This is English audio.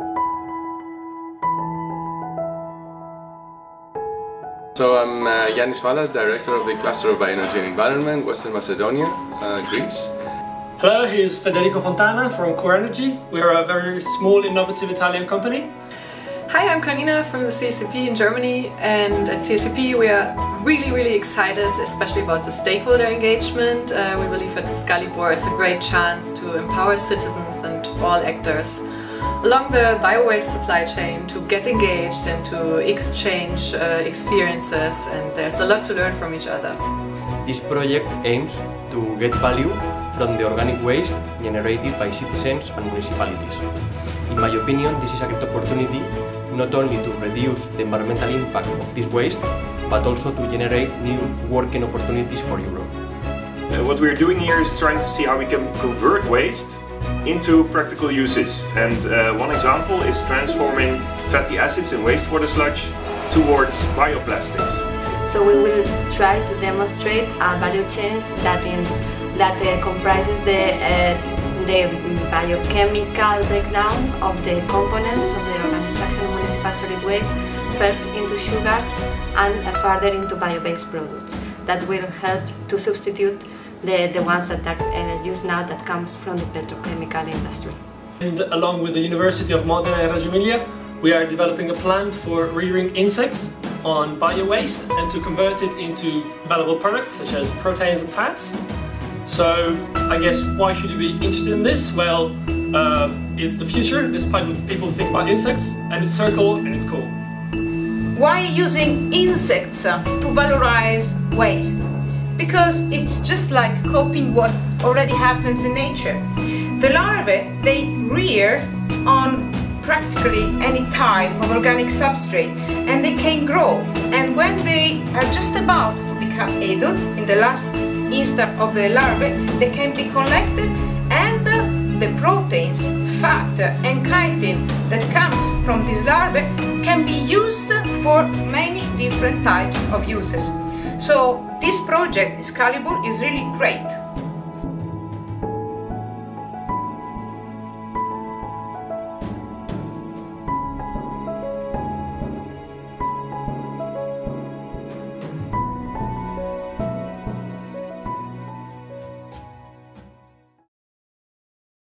So I'm Yanis Valas, Director of the Cluster of Bioenergy and Environment, Western Macedonia, Greece. Hello, here's Federico Fontana from Core Energy. We are a very small, innovative Italian company. Hi, I'm Karina from the CSCP in Germany, and at CSCP we are really excited, especially about the stakeholder engagement. We believe that SCALIBUR is a great chance to empower citizens and all actors along the biowaste supply chain to get engaged and to exchange experiences, and there's a lot to learn from each other. This project aims to get value from the organic waste generated by citizens and municipalities. In my opinion, this is a great opportunity not only to reduce the environmental impact of this waste, but also to generate new working opportunities for Europe. What we're doing here is trying to see how we can convert waste into practical uses, and one example is transforming fatty acids in wastewater sludge towards bioplastics. So we will try to demonstrate a value chain that comprises the biochemical breakdown of the components of the organic fraction of municipal solid waste, first into sugars and further into bio-based products that will help to substitute the ones that are used now that comes from the petrochemical industry. And along with the University of Modena and Reggio Emilia, we are developing a plan for rearing insects on bio-waste and to convert it into valuable products such as proteins and fats. So I guess why should you be interested in this? Well, it's the future, despite what people think about insects, and it's circle and it's cool. Why using insects to valorize waste? Because it's just like copying what already happens in nature. The larvae, they rear on practically any type of organic substrate, and they can grow. And when they are just about to become adult, in the last instant of the larvae, they can be collected, and the proteins, fat and chitin that comes from this larvae can be used for many different types of uses. So this project, SCALIBUR, is really great.